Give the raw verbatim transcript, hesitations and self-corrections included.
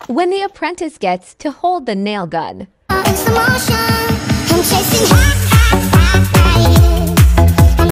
when the apprentice gets to hold the nail gun. It's the motion.